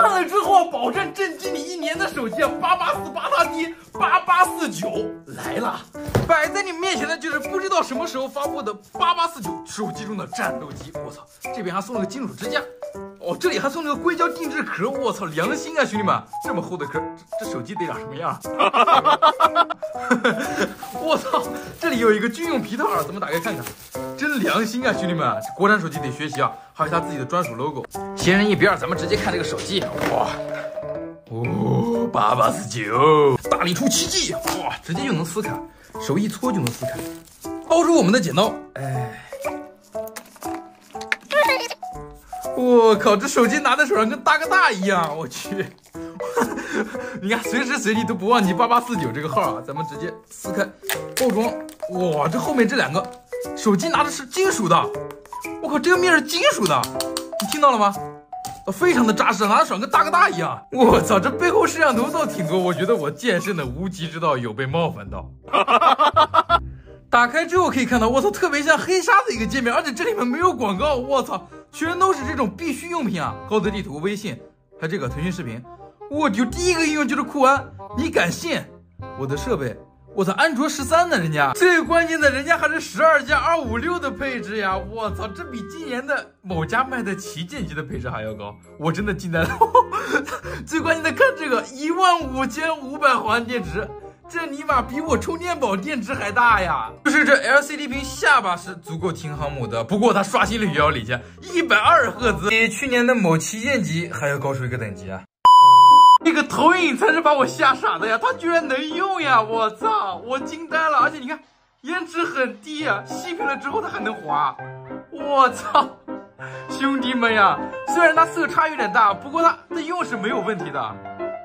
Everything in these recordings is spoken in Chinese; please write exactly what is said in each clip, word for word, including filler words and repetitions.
换了之后保证震惊你一年的手机啊，八八四八大 D 八八四九来了，摆在你面前的就是不知道什么时候发布的八八四九手机中的战斗机。我操，这边还送了个金属支架，哦，这里还送了个硅胶定制壳。我操，良心啊，兄弟们，这么厚的壳，这这手机得长什么样？我操，这里有一个军用皮套啊，咱们打开看看，真良心啊，兄弟们，这国产手机得学习啊，还有它自己的专属 logo。闲人一边，咱们直接看这个手机，哇，哦，八八四九，大力出奇迹，哇，直接就能撕开，手一搓就能撕开。掏出我们的剪刀，哎，我靠，这手机拿在手上跟大哥大一样，我去。你看，随时随地都不忘记八八四九这个号啊！咱们直接撕开包装，哇，这后面这两个手机拿的是金属的，我靠，这个面是金属的，你听到了吗？非常的扎实，拿在手上跟大哥大一样。我操，这背后摄像头倒挺多，我觉得我剑圣的无极之道有被冒犯到。打开之后可以看到，我操，特别像黑鲨的一个界面，而且这里面没有广告，我操，全都是这种必需用品啊！高德地图、微信，还有这个腾讯视频。我就第一个应用就是酷安，你敢信？我的设备，我操，安卓十三呢，人家最关键的，人家还是十二加二五六的配置呀！我操，这比今年的某家卖的旗舰机的配置还要高，我真的惊呆了。最关键的，看这个一万五千五百毫安电池。这尼玛比我充电宝电池还大呀！就是这 L C D 屏下巴是足够听航母的，不过它刷新率也要领先，一百二十赫兹，比去年的某旗舰机还要高出一个等级啊！这个投影才是把我吓傻的呀，它居然能用呀！我操，我惊呆了！而且你看，颜值很低呀，细屏了之后它还能滑，我操！兄弟们呀，虽然它色差有点大，不过它的用是没有问题的。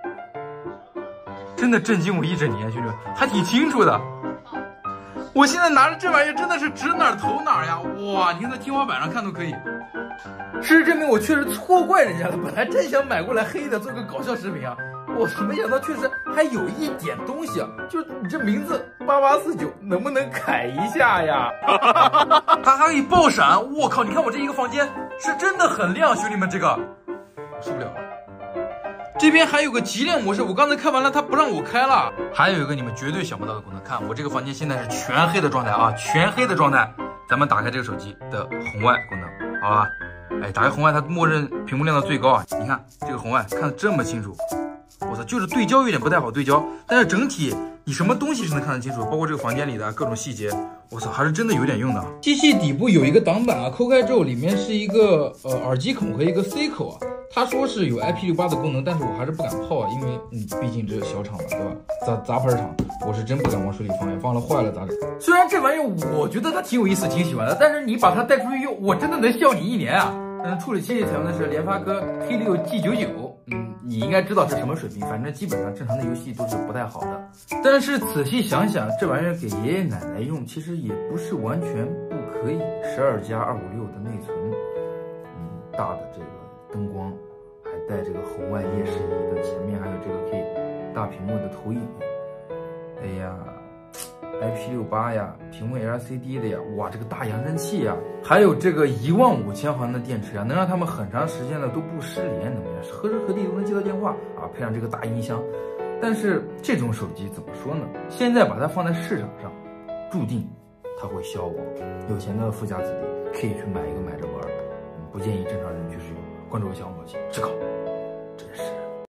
真的震惊我一整年，兄弟们，还挺清楚的。我现在拿着这玩意儿真的是指哪儿投哪儿呀！哇，你看在天花板上看都可以。事实证明我确实错怪人家了，本来真想买过来黑的做个搞笑视频啊，我没想到确实还有一点东西啊，就是你这名字八八四九能不能改一下呀？它还可以爆闪，我靠！你看我这一个房间是真的很亮，兄弟们，这个我受不了了。这边还有个极亮模式，我刚才看完了，它不让我开了。还有一个你们绝对想不到的功能，看我这个房间现在是全黑的状态啊，全黑的状态。咱们打开这个手机的红外功能，好吧？哎，打开红外，它默认屏幕亮到最高啊。你看这个红外看得这么清楚，我操，就是对焦有点不太好对焦，但是整体你什么东西是能看得清楚，包括这个房间里的各种细节，我操，还是真的有点用的。机器底部有一个挡板啊，抠开之后里面是一个呃耳机孔和一个 C 口啊。他说是有 I P 六八 的功能，但是我还是不敢泡啊，因为嗯，毕竟这是小厂嘛，对吧？杂杂牌厂，我是真不敢往水里放呀，放了坏了咋整？虽然这玩意儿我觉得它挺有意思，挺喜欢的，但是你把它带出去用，我真的能笑你一年啊！嗯，处理器采用的是联发科 P 六 G 九九，嗯，你应该知道是什么水平，反正基本上正常的游戏都是不太好的。但是仔细想想，这玩意儿给爷爷奶奶用，其实也不是完全不可以。十二加二五六的内存，嗯，大的这个灯光，还带这个红外夜视仪的，前面还有这个可以大屏幕的投影。哎呀 ，I P 六八 呀，屏幕 L C D 的呀，哇，这个大扬声器呀，还有这个一万五千毫安的电池啊，能让他们很长时间的都不失联，怎么样？何时何地都能接到电话啊，配上这个大音箱。但是这种手机怎么说呢？现在把它放在市场上，注定它会消亡。有钱的富家子弟可以去买一个买着玩，不建议正常人去使用。关注我小红宝气，只考。